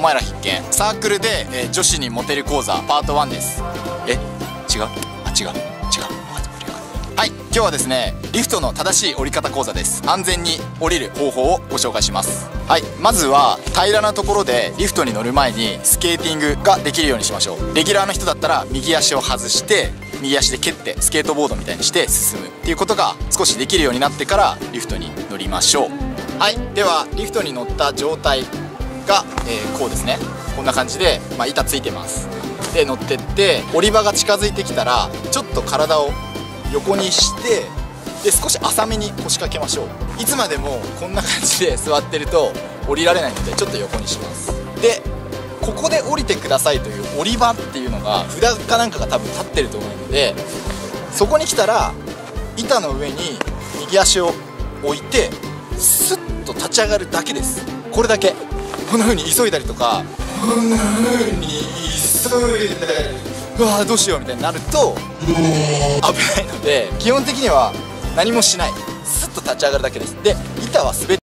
前ら必見。サークルで、女子にモテる講座パート1です。違う、違う。はい、今日はですね、リフトの正しい降り方講座です。安全に降りる方法をご紹介します。はい、まずは平らなところでリフトに乗る前にスケーティングができるようにしましょう。レギュラーの人だったら右足を外して右足で蹴ってスケートボードみたいにして進むっていうことが少しできるようになってからリフトに乗りましょう。はい、ではリフトに乗った状態が、こうですね。こんな感じで、板ついてます。で乗ってって降り場が近づいてきたらちょっと体を横にしてで少し浅めに腰掛けましょう。いつまでもこんな感じで座ってると降りられないのでちょっと横にします。でここで降りてくださいという降り場っていうのが札かなんかが多分立ってると思うので、そこに来たら板の上に右足を置いてスッと立ち上がるだけです。これだけ。こんな風に急いだりとかこんな風に急いだりうわーどうしようみたいになると危ないので、基本的には何もしない、スッと立ち上がるだけです。で板は滑